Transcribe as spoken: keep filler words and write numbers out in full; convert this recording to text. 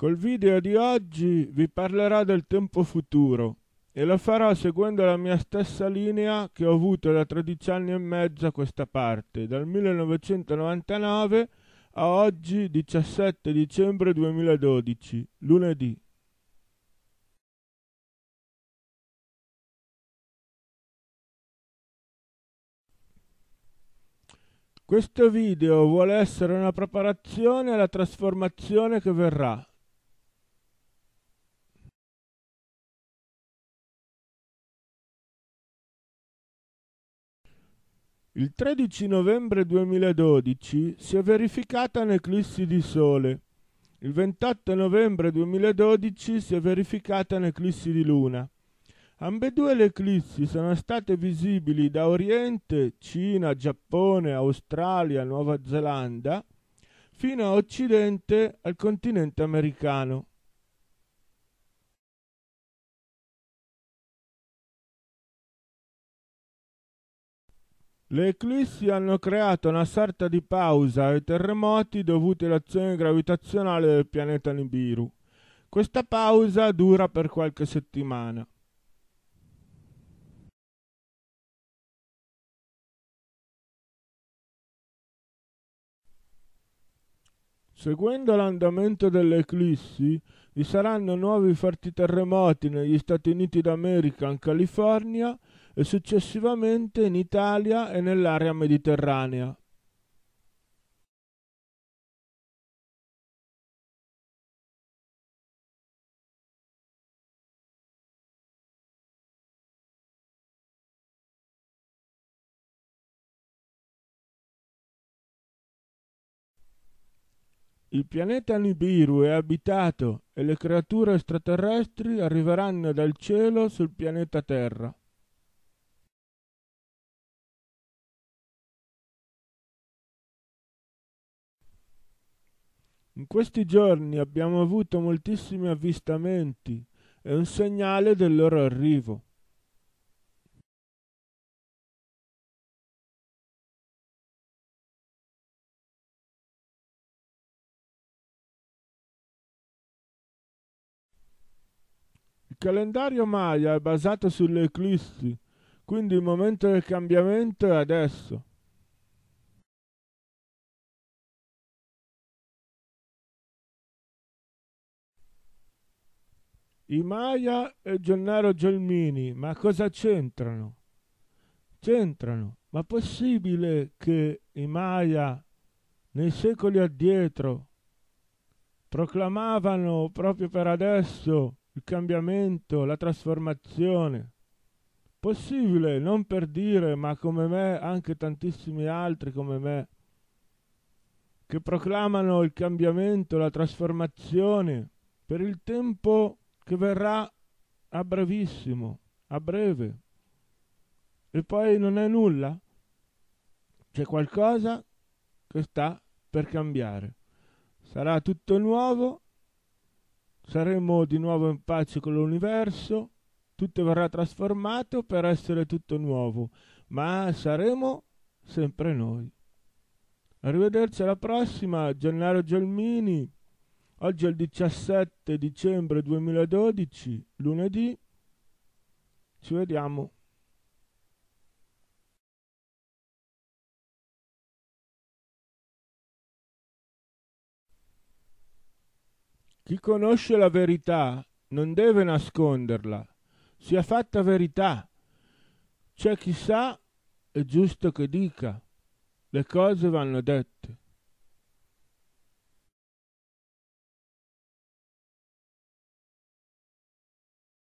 Col video di oggi vi parlerò del tempo futuro e lo farò seguendo la mia stessa linea che ho avuto da tredici anni e mezzo a questa parte, dal millenovecentonovantanove a oggi diciassette dicembre duemiladodici, lunedì. Questo video vuole essere una preparazione alla trasformazione che verrà. Il tredici novembre duemiladodici si è verificata un'eclissi di Sole. Il ventotto novembre duemiladodici si è verificata un'eclissi di Luna. Ambedue le eclissi sono state visibili da Oriente, Cina, Giappone, Australia, Nuova Zelanda, fino a Occidente al continente americano. Le eclissi hanno creato una sorta di pausa ai terremoti dovuti all'azione gravitazionale del pianeta Nibiru. Questa pausa dura per qualche settimana. Seguendo l'andamento delle eclissi, vi saranno nuovi forti terremoti negli Stati Uniti d'America, in California e successivamente in Italia e nell'area mediterranea. Il pianeta Nibiru è abitato e le creature extraterrestri arriveranno dal cielo sul pianeta Terra. In questi giorni abbiamo avuto moltissimi avvistamenti, è un segnale del loro arrivo. Il calendario Maya è basato sulle eclissi, quindi il momento del cambiamento è adesso. I Maya e Gennaro Gelmini, ma cosa c'entrano? C'entrano, ma possibile che i Maya nei secoli addietro proclamavano proprio per adesso il cambiamento, la trasformazione? Possibile, non per dire, ma come me, anche tantissimi altri come me, che proclamano il cambiamento, la trasformazione per il tempo che verrà a brevissimo, a breve. E poi non è nulla? C'è qualcosa che sta per cambiare. Sarà tutto nuovo, saremo di nuovo in pace con l'universo, tutto verrà trasformato per essere tutto nuovo, ma saremo sempre noi. Arrivederci alla prossima, Gennaro Gelmini. Oggi è il diciassette dicembre duemiladodici, lunedì. Ci vediamo. Chi conosce la verità non deve nasconderla, sia fatta verità. C'è chi sa, è giusto che dica, le cose vanno dette.